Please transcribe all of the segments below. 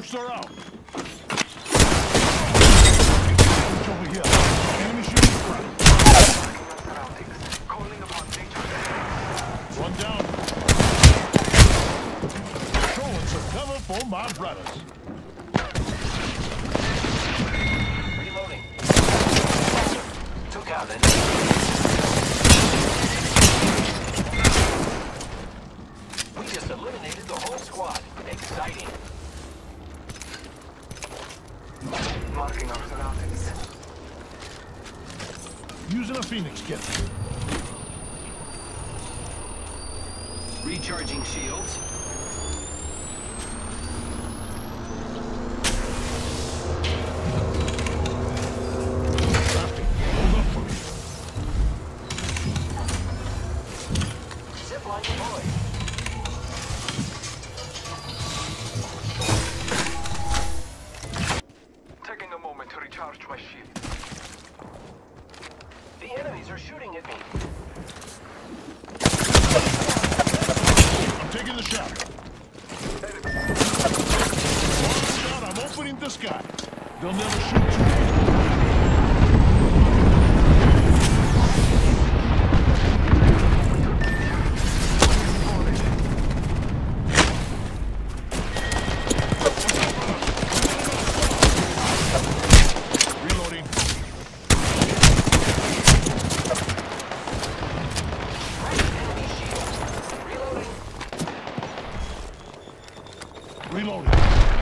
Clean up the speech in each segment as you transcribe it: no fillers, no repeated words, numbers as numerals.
Charged her out. Over here. Enemy shooting front. Calling upon danger. One down. Showing some cover for my brothers. Reloading. Took out an We just eliminated the whole squad. Exciting. Marking our surroundings. Using a Phoenix kit. Recharging shields. Crafty. Hold up for me. Zipline deployed. Taking a moment to recharge my shield. The enemies are shooting at me. I'm taking the shot. One shot, I'm opening this guy. They'll never shoot you. Reloading. Enemy shield. Reloading. Reloading.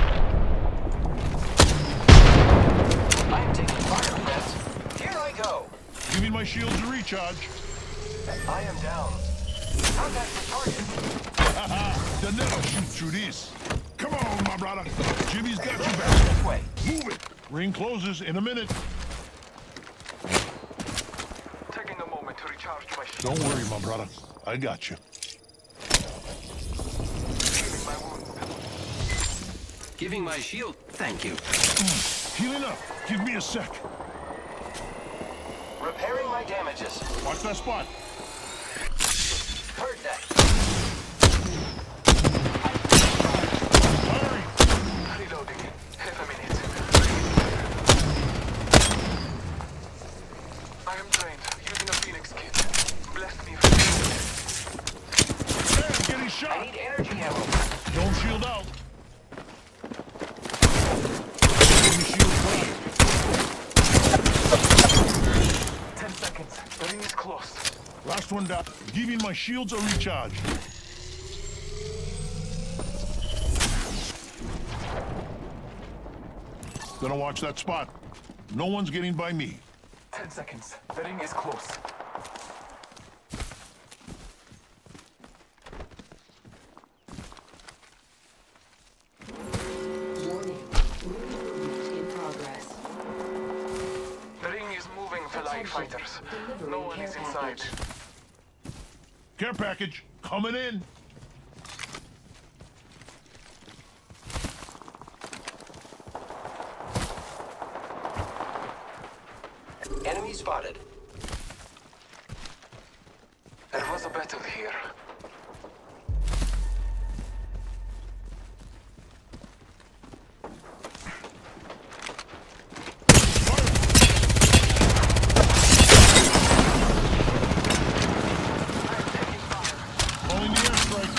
I am taking fire, friends. Here I go. Give me my shields to recharge. I am down. Contact the target. Haha, they'll never shoot through this. Come on, my brother. Jimmy's got you back. This way. Move it. Ring closes in a minute. Taking a moment to recharge my shield. Don't worry, my brother. I got you. Healing my wound. Giving my shield. Thank you. Healing up. Give me a sec. Repairing my damages. Watch that spot. Heard that. Firing. Reloading. Half a minute. I am trained. Using a Phoenix kit. Bless me. Man, getting I shot. need energy ammo. Don't shield out. Give me shield front. 10 seconds. The ring is close. Last one down. Giving my shields a recharge. Gonna watch that spot. No one's getting by me. 10 seconds. The ring is close. Warning. Movement in progress. The ring is moving, Feline fighters. No one is inside. Care package coming in. Enemy spotted. There was a battle here. Calling the airstrike.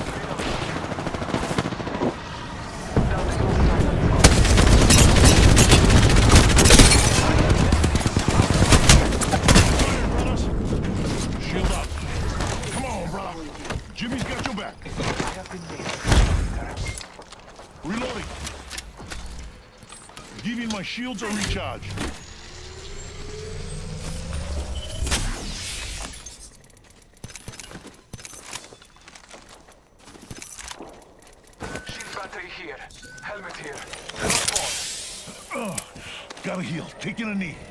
Fire, brothers. Shield up. Come on, brother. Jimmy's got your back. I have been made. Reloading. Giving my shields a recharge. Shield battery here. Helmet here. Helmet on. Gotta heal. Taking a knee.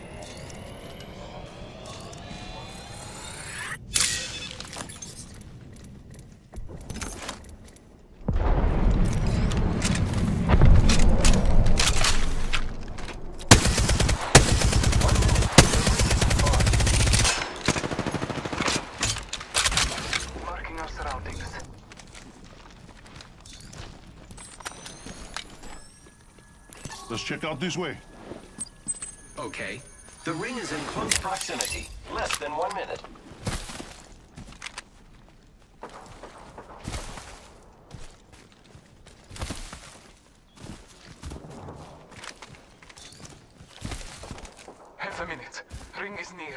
Marking our surroundings. Let's check out this way. Okay. The ring is in close proximity. Less than 1 minute. Half a minute. Ring is near.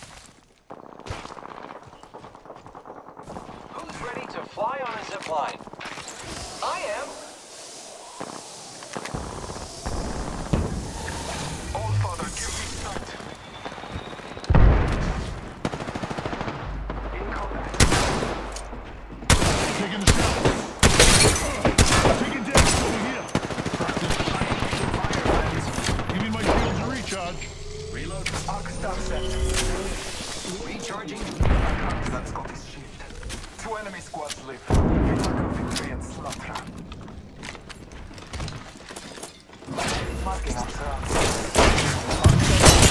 Who's ready to fly on a zip line? I am. All Father, give me sight. In combat. Taking the shot. Taking damage over here. Give me my shields to recharge. Reload. Arcstar set. Recharging. That's got his shield. 2 enemy squads live. Victory and slaughter. Marking our surroundings.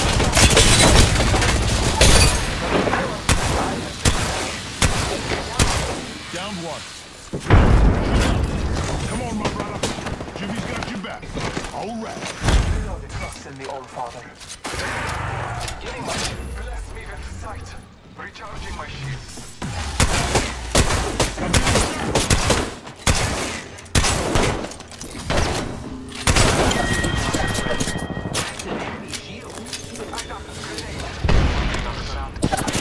Down one. Come on, my brother. Jimmy's got your back. All right. Reload the trust in the All Father. Getting my... Bless me with sight. Recharging my shields. I'm getting enemy shield. Back up. Grenade. Another round.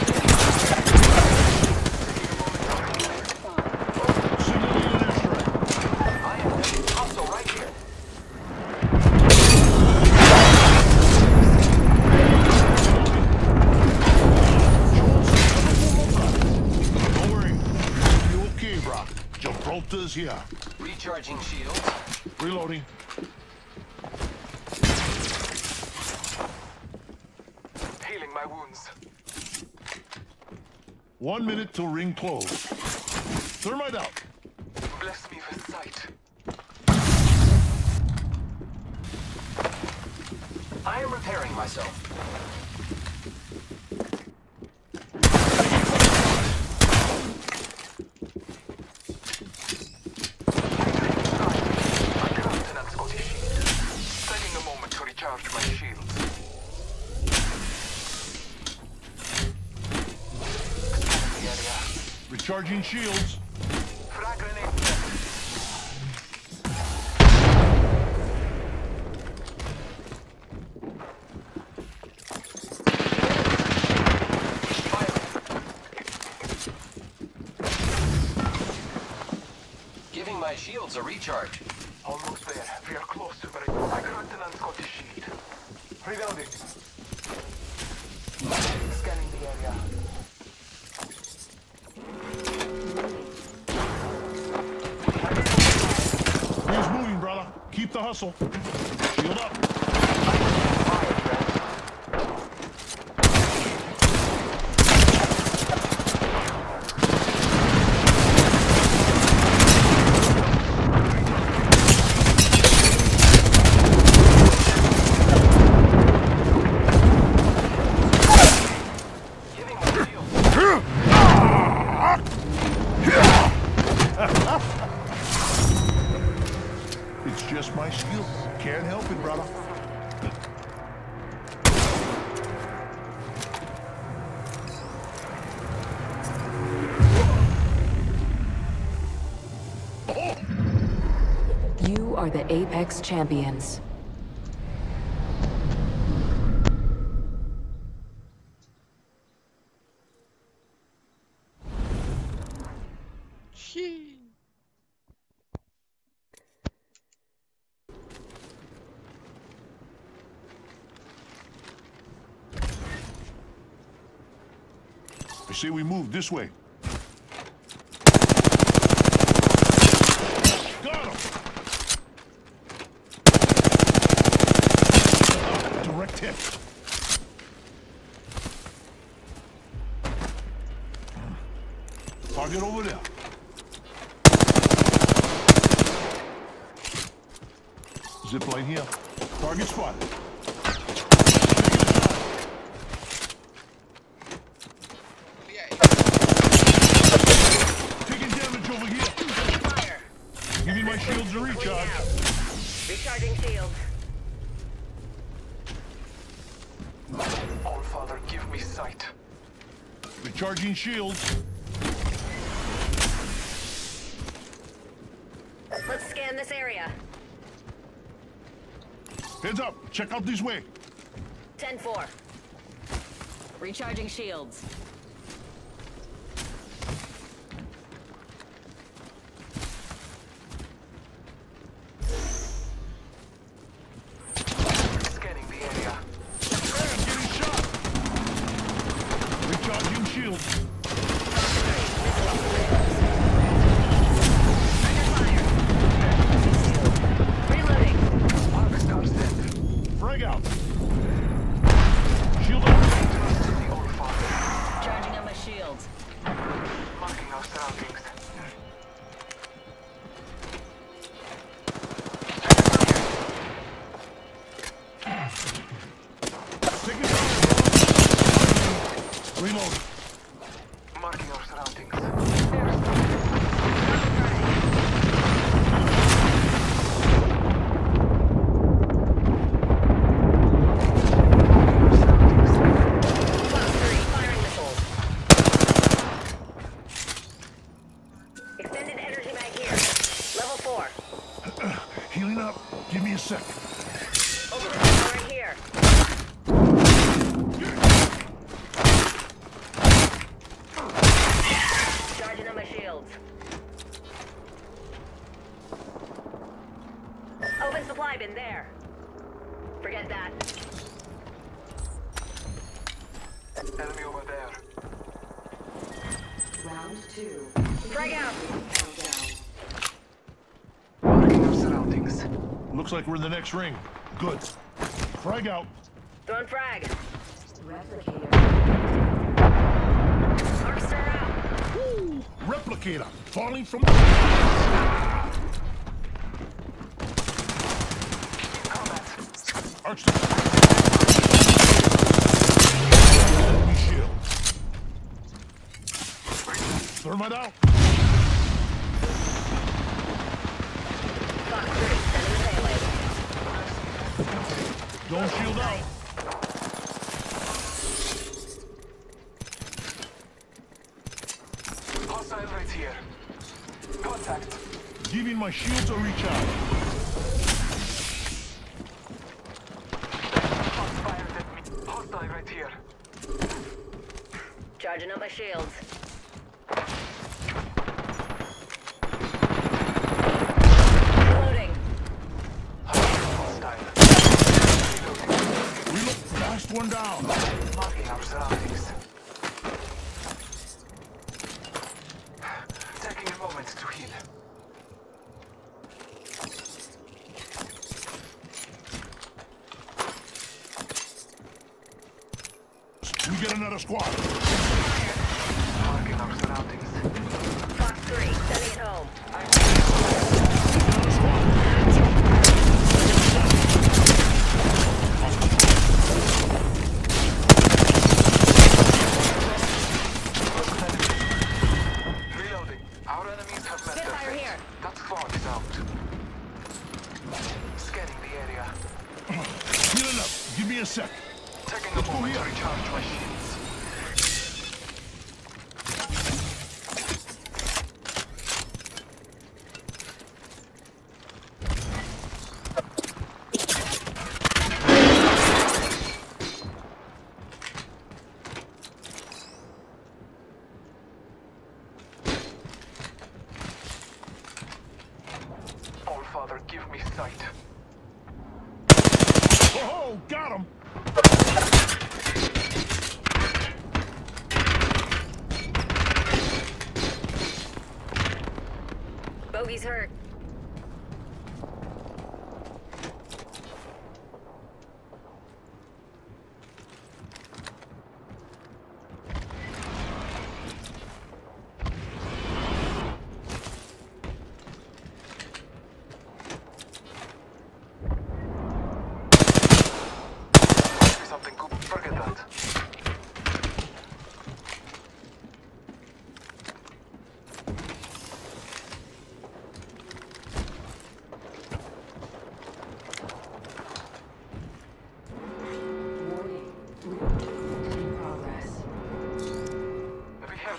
signaling an airstrike. I am hostile right here. Don't worry. You'll be okay, bro. Gibraltar's here. Recharging shields. Reloading. Healing my wounds. 1 minute till ring close. Thermite out. Bless me with sight. I am repairing myself. My countenance got his shield. Taking a moment to recharge my shields. Scanning the area. Recharging shields. Frag grenade set. Giving my shields a recharge. Almost there. We are close to break. My countenance got his shield. Reloading. Scanning the area. He's moving, brother. Keep the hustle. Shield up. Fire, friend. Giving my shield. It's just my shield. Can't help it, brother. You are the Apex Champions. I say we move this way. Got him! Direct hit. Target over there. Zip line here. Target spotted. Taking damage over here. Giving my shields a recharge. Recharging shields. Recharging shields. Let's scan this area. Heads up. Check out this way. 10-4. Recharging shields. Scanning the area. Man, getting shot. Recharging shields. Reloading. Arcstar's dead. Frag out. Shield up. Trust to the old father. Charging on my shields. Marking our surroundings. Take it down. Reload. Marking our surroundings. Class 3, firing missiles. Extended energy mag here. Level 4. Healing up. Give me a sec. Overclock right here. Charging on my shields. Open supply bin there. Forget that. Enemy over there. Round 2. Frag out. Countdown. Marking our surroundings. Looks like we're in the next ring. Good. Frag out. Throwing frag. Replicator. Arcstar out. Woo! Replicator. Falling from the... Combat. Archster. Shield. Thermite out. Fox 3, sending the payload. Don't shield out. Hostile right here. Contact. Giving my shields a recharge. Shots fired at me. Hostile right here. Charging up my shields. Reloading. Hostile. Reload. Last one down. Marking our surroundings. Taking a moment to heal. We get another squad. Marking our surroundings. Fox 3, sending it home. Another squad. Reloading. Our enemies have met their Spitfire fate. here. That squad is out. Scanning the area. Healing up. Give me a sec. Taking Let's a go moment to here. recharge my shields. All Father, give me sight. Oh, got him. Bogey's hurt. Something good. Forget that.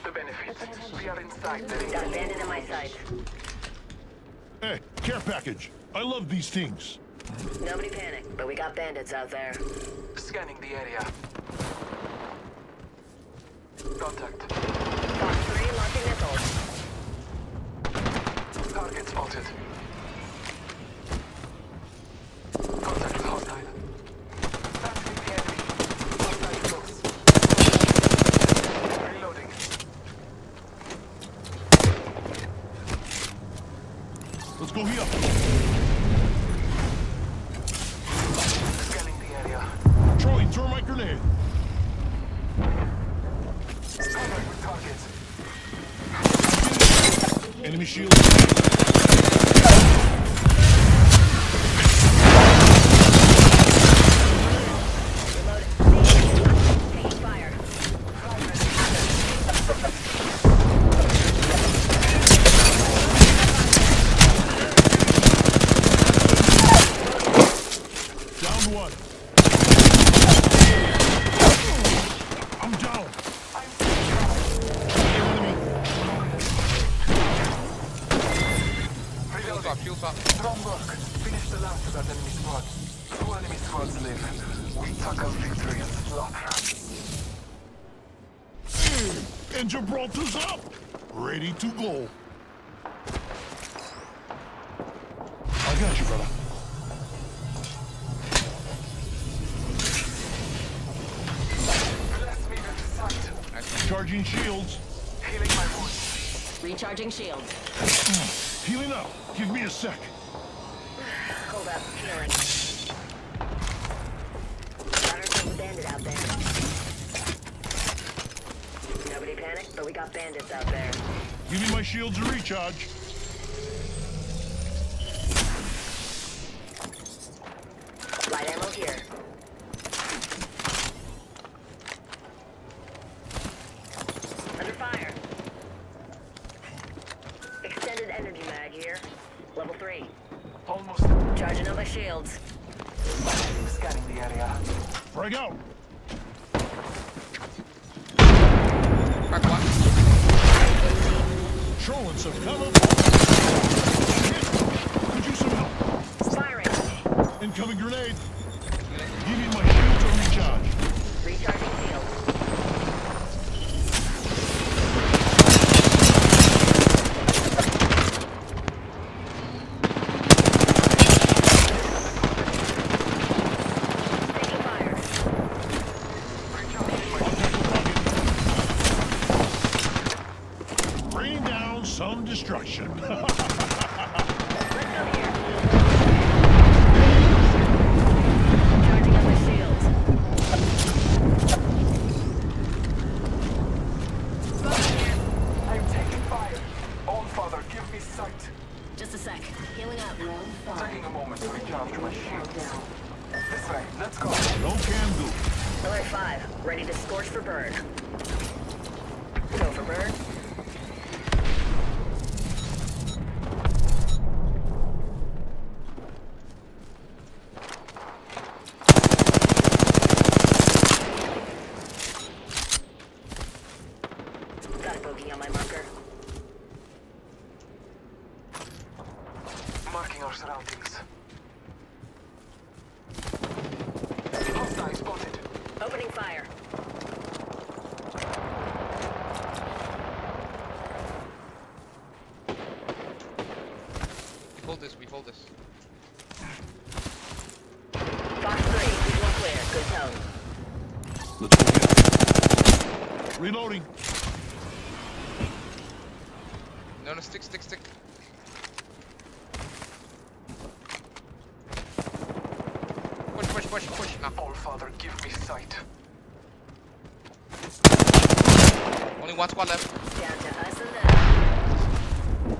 the benefits. We are inside the ring. Got a bandit in my sights. Hey, care package. I love these things. Nobody panic, but we got bandits out there. Scanning the area. Contact. Fox 3 launching missiles. Target spotted. Contact with hostile. Targeting the enemy. Hostile close. Reloading. Let's go here. Scanning the area. Troy, throw my grenade. Contact with targets. Enemy shield. Taking fire. Down one. I'm down. Enemy. Reloading. Shields up. Strong work. Finish the last of that enemy squad. 2 enemy squads live. We took out victory and slaughter. And Gibraltar's up. Ready to go. I got you, brother. Bless me with sight. Charging shields. Healing my wounds. Recharging shields. Healing up. Give me a sec. Hold up, healing. Got ourselves a bandit out there. Nobody panic, but we got bandits out there. Give me my shields to recharge. Light ammo here. Under fire. Extended energy mag here. Level 3. Almost. Charging up my shields. Scanning the area. Frag out. Crack one. Showing some cover. Shit. Could use some help. Firing. Incoming grenade. Give me my shield to recharge. Recharging shields. Taking fire. Rain down some destruction. Let's go here. Charging up my shields. Smoke here. I'm taking fire. All Father, give me sight. Just a sec. Healing up. Taking a moment to recharge my shields. This way, let's go. No can do. Alert 5. Ready to scorch for bird. Go for bird. Got a bogey on my marker. Marking our surroundings. Hostile spotted. Opening fire. We hold this. Fox 3. Visual clear. Good tone. Let's go get it. Reloading. No, stick. Push. Now. All Father, give me sight. Only one squad left. Down to us and them.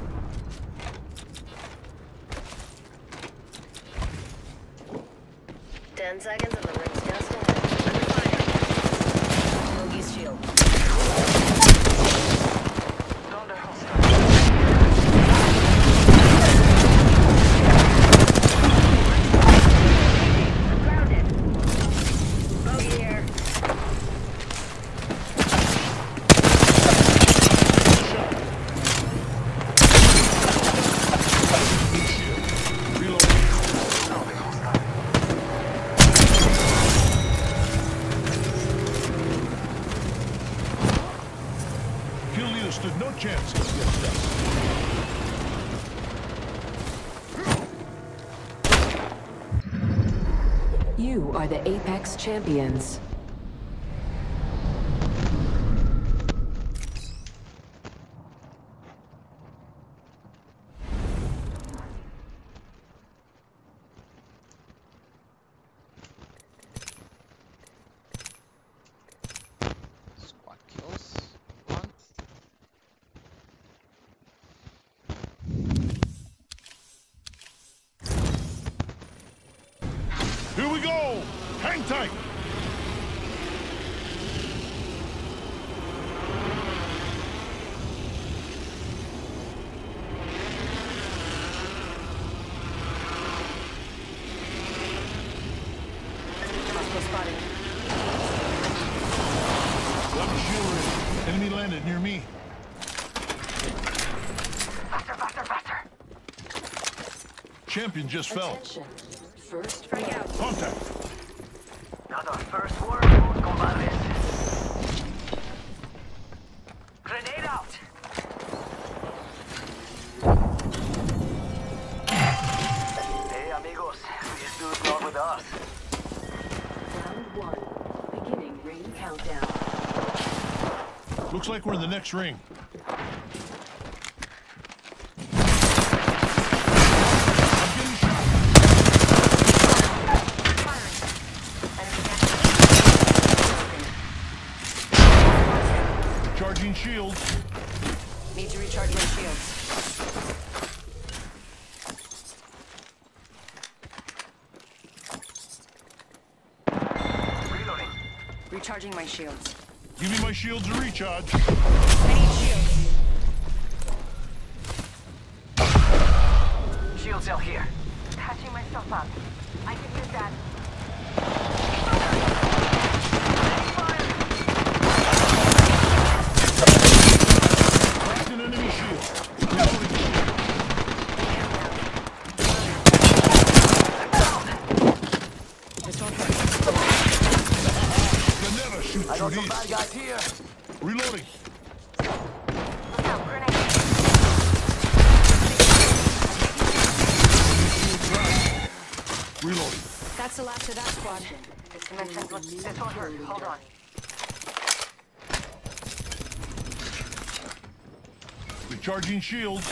10 seconds and the ring's just ahead. Under fire. Bogey's shield. Down the hostile. Grounded. Bogey here. Kill leader stood no chance against us. You are the Apex Champions. Squad kills. One. Here we go! Hang tight! Hostile spotted. Got my shield ready. Enemy landed near me. Faster, faster, faster. Champion just fell. Attention. First Frag out. Contact. Not our first word, los compadres. Grenade out! Hey, amigos. This dude's not with us. round one. Beginning ring countdown. Looks like we're in the next ring. I'm getting shot. Charging shields. Need to recharge my shields. Reloading. Recharging my shields. Give me my shields to recharge. I need shields. Shield cell here. Patching myself up. I can use that. Cracked an enemy shield. Reloading shield. This one. Can never shoot I through got some bad these. guys here. Reloading. Look out, grenade. Reloading. That's the last of that squad. This dimension's what this will hurt. Hold on. Recharging shields.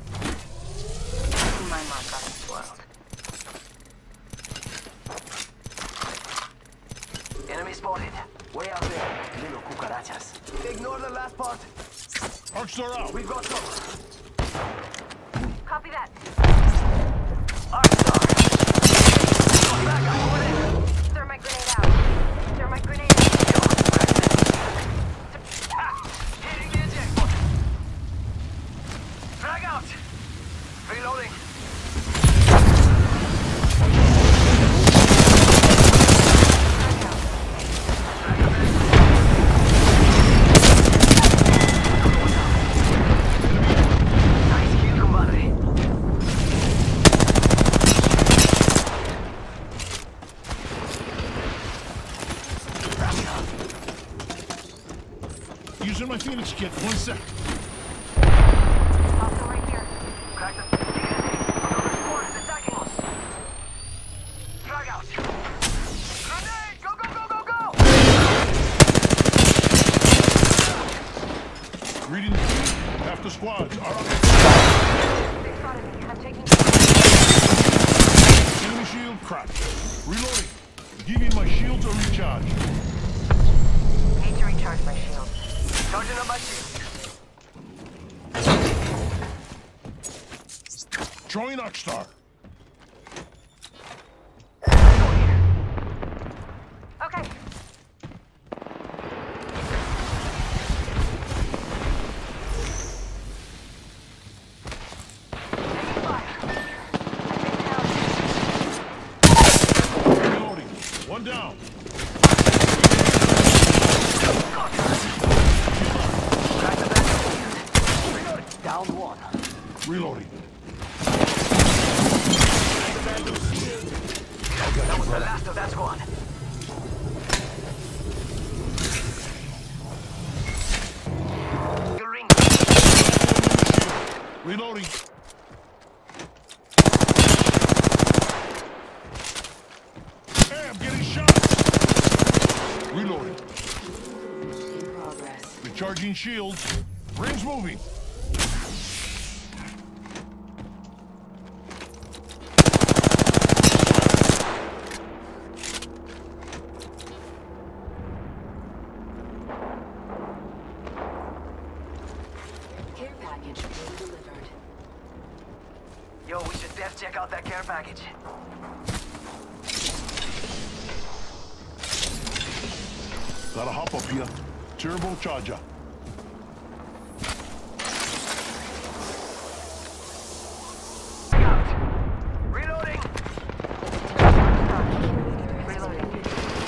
My mark on this world. Enemy spotted. Way out there. Little cucarachas. Ignore the last part. Arcstar out. We've got some. Copy that. Arcstar. Back up over there. Thermite grenade out. Thermite grenade out. Hitting the eject button. Frag out. Reloading. Nice kill, compadre. Using my Phoenix kit. 1 sec. Also right here. Crack the... Another squad is attacking us. Frag out. Grenade! Go, go, go, go, go! Reading. Half the squads are up. They spotted me. I'm taking. Enemy shield cracked. Reloading. Give me my shield to recharge. Need to recharge my shield. Charging up my shield. Throwing Arcstar. Okay. Taking fire. Reloading. One down. Crack the back. Reloading. Down one. Reloading. That was the last of that squad. The ring. Reloading. Hey, I'm getting shot. Reloading. In progress. Recharging shields. Ring's moving. Care package being delivered. Yo, we should def check out that care package. Gotta hop up here. Turbocharger. Out. Reloading. Reloading.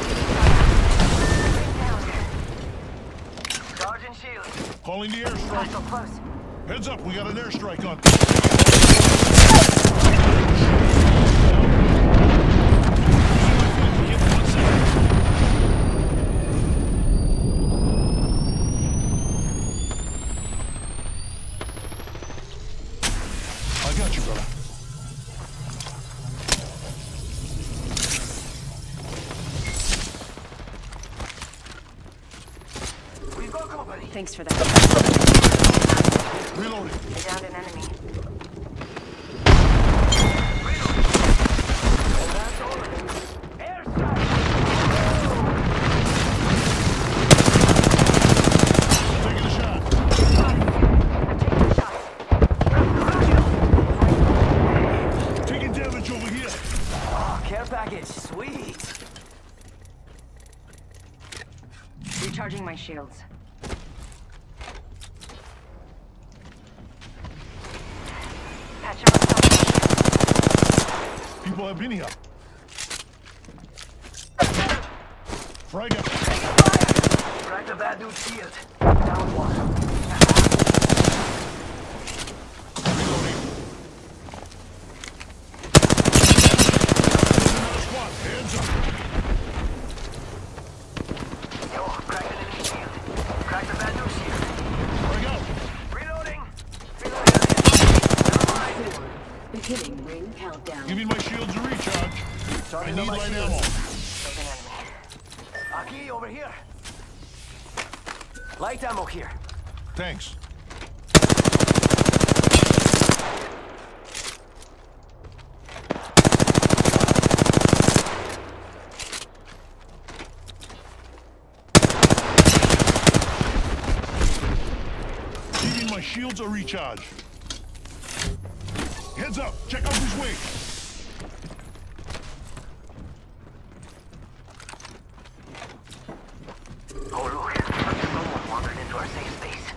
Sergeant Shields. Calling the So airstrike. close. Heads up, we got an airstrike on. I got you, brother. We've got company. Thanks for that. Reloading. I downed an enemy. That's over. Airstrike. Taking a shot. I'm taking shots. Taking damage over here. Oh, care package. Sweet. Recharging my shields. Patch him up. People have been here. Frag out. Crack the bad dude's shield. Down one. Reloading. Another squad. Hands up. Yo, crack the enemy shield. Crack the bad dude's shield. Frag out. Reloading. Beginning ring countdown. Giving my shields a recharge. I need light ammo. Aki, over here. Light ammo here. Thanks. Giving my shields a recharge. Heads up, check out this way. Oh, look. Someone wandered into our safe space.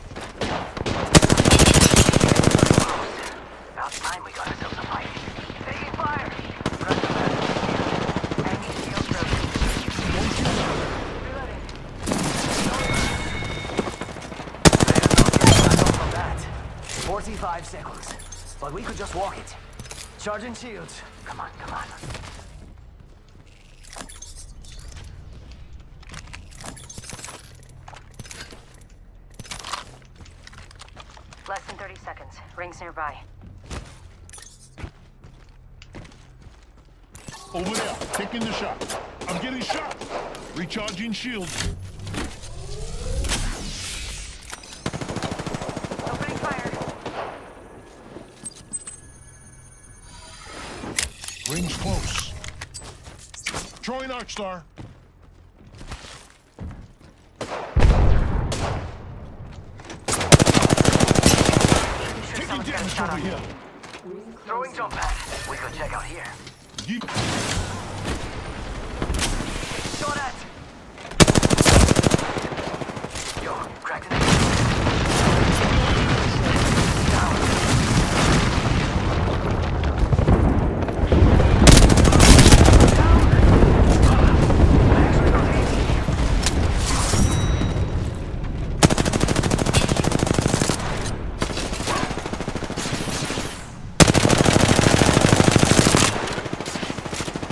About time we got ourselves a fight. Taking fire. Press the button. Enemy shield broken. Reloading. From that. 45 seconds. But we could just walk it. Charging shields. Come on, come on. Less than 30 seconds. Rings nearby. Over there, taking the shot. I'm getting shot. Recharging shields. Opening fire. Ring's close. Throwing Arcstar. Taking damage over here. Throwing jump pad. We could check out here. Yeet. Shot at. Yo, cracked it.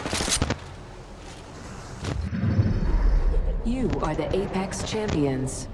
You are the Apex Champions.